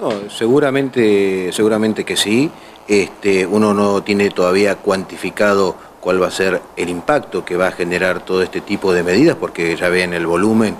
No, seguramente que sí. Uno no tiene todavía cuantificado cuál va a ser el impacto que va a generar todo este tipo de medidas, porque ya ven el volumen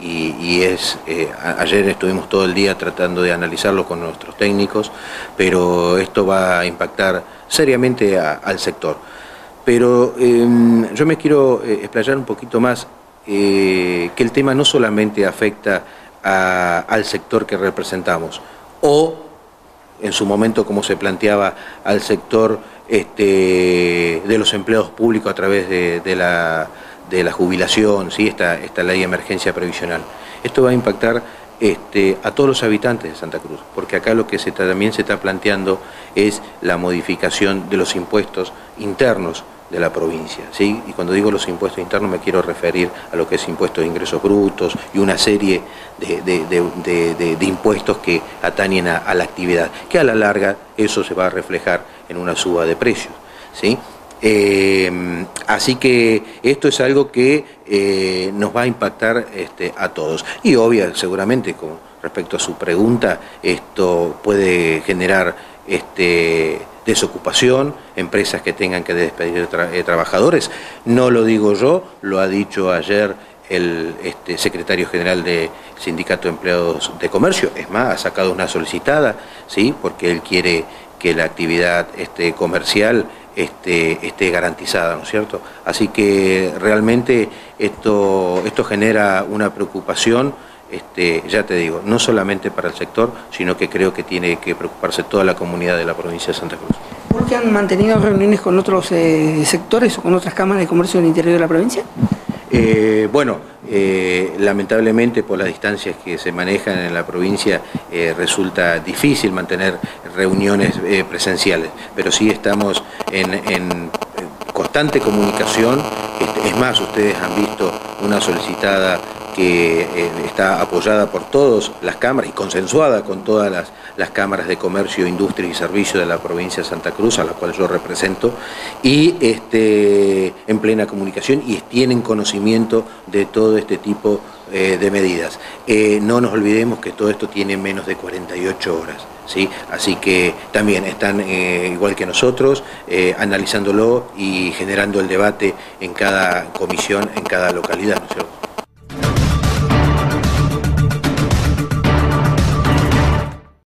ayer estuvimos todo el día tratando de analizarlo con nuestros técnicos, pero esto va a impactar seriamente al sector. Pero yo me quiero explayar un poquito más, que el tema no solamente afecta al sector que representamos, o en su momento, como se planteaba, al sector de los empleados públicos a través de la jubilación, ¿sí? esta ley de emergencia previsional. Esto va a impactar a todos los habitantes de Santa Cruz, porque acá lo que también se está planteando es la modificación de los impuestos internos de la provincia, ¿sí? Y cuando digo los impuestos internos me quiero referir a lo que es impuestos de ingresos brutos y una serie de impuestos que atañen a la actividad, que a la larga eso se va a reflejar en una suba de precios, ¿sí? Así que esto es algo que nos va a impactar a todos. Y seguramente, con respecto a su pregunta, esto puede generar desocupación, empresas que tengan que despedir trabajadores. No lo digo yo, lo ha dicho ayer el secretario general del Sindicato de Empleados de Comercio. Es más, ha sacado una solicitada, ¿sí? Porque él quiere que la actividad comercial esté garantizada, ¿no es cierto? Así que realmente esto genera una preocupación, ya te digo, no solamente para el sector, sino que creo que tiene que preocuparse toda la comunidad de la provincia de Santa Cruz. ¿Por qué han mantenido reuniones con otros sectores o con otras cámaras de comercio del interior de la provincia? Lamentablemente por las distancias que se manejan en la provincia resulta difícil mantener reuniones presenciales, pero sí estamos en constante comunicación. Es más, ustedes han visto una solicitada que está apoyada por todas las cámaras y consensuada con todas las cámaras de comercio, industria y servicio de la provincia de Santa Cruz, a la cual yo represento, y en plena comunicación, y tienen conocimiento de todo este tipo de medidas. No nos olvidemos que todo esto tiene menos de 48 horas, ¿sí? Así que también están, igual que nosotros, analizándolo y generando el debate en cada comisión, en cada localidad, ¿no es cierto?